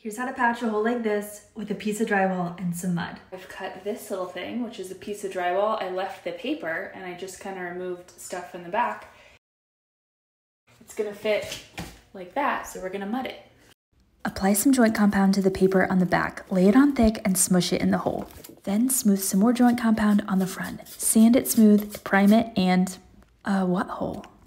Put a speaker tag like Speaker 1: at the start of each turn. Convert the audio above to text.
Speaker 1: Here's how to patch a hole like this with a piece of drywall and some mud. I've cut this little thing, which is a piece of drywall. I left the paper and I just kind of removed stuff from the back. It's gonna fit like that, so we're gonna mud it. Apply some joint compound to the paper on the back, lay it on thick and smush it in the hole. Then smooth some more joint compound on the front. Sand it smooth, prime it, and what hole?